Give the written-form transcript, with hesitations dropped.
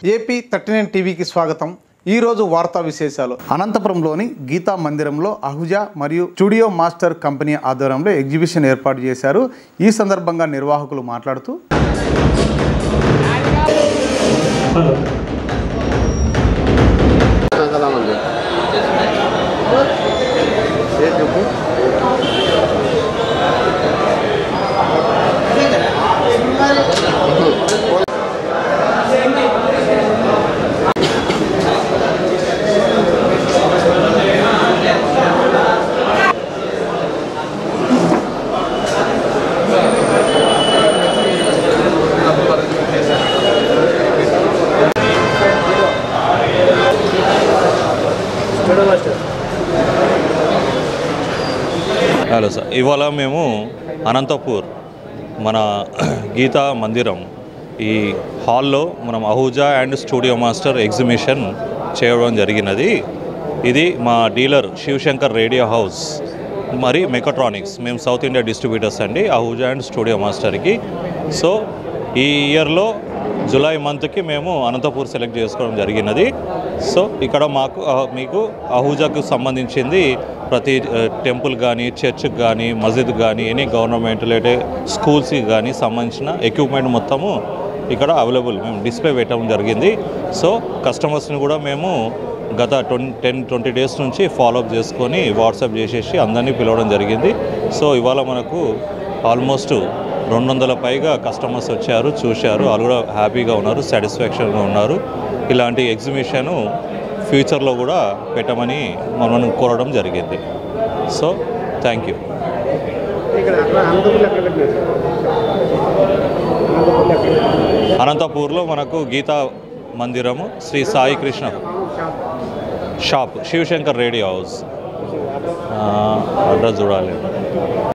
AP 39 టీవీకి స్వాగతం. ఈ రోజు వార్తా విశేషాలు. అనంతపురంలోని గీతా మందిరంలో అహుజా మరియు స్టూడియో మాస్టర్ కంపెనీ ఆధ్వర్యంలో ఎగ్జిబిషన్ ఏర్పాటు చేశారు. ఈ సందర్భంగా నిర్వాహకులు మాట్లాడుతూ హలో సార్, ఇవాళ మేము అనంతపూర్ మన గీతా మందిరం ఈ హాల్లో మనం Ahuja and studio master exhibition చేయడం జరిగినది. ఇది మా డీలర్ శివశంకర్ రేడియో హౌస్ మరి మెకాట్రానిక్స్, మేము సౌత్ ఇండియా డిస్ట్రిబ్యూటర్స్ అండి అహూజా అండ్ స్టూడియో మాస్టర్కి. సో ఈ ఇయర్లో జూలై మంత్కి మేము అనంతపూర్ సెలెక్ట్ చేసుకోవడం జరిగినది. సో ఇక్కడ మీకు అహూజాకు సంబంధించింది ప్రతి టెంపుల్ కానీ, చర్చ్కి కానీ, మస్జిద్ కానీ, ఎనీ గవర్నమెంట్ లేదా స్కూల్స్కి కానీ సంబంధించిన ఎక్విప్మెంట్ మొత్తము ఇక్కడ అవైలబుల్ మేము డిస్ప్లే పెట్టడం జరిగింది. సో కస్టమర్స్ని కూడా మేము గత 10-20 డేస్ నుంచి ఫాలోఅప్ చేసుకొని వాట్సాప్ చేసేసి అందరినీ పిలవడం జరిగింది. సో ఇవాళ మనకు ఆల్మోస్ట్ 200 పైగా కస్టమర్స్ వచ్చారు, చూశారు. వాళ్ళు కూడా హ్యాపీగా ఉన్నారు, సాటిస్ఫాక్షన్గా ఉన్నారు. ఇలాంటి ఎగ్జిబిషను ఫ్యూచర్లో కూడా పెట్టమని మనం కోరడం జరిగింది. So thank you. అనంతపూర్లో మనకు గీతా మందిరము, Shri Sai Krishna shop, Shivashankar radio house address చూడాలి.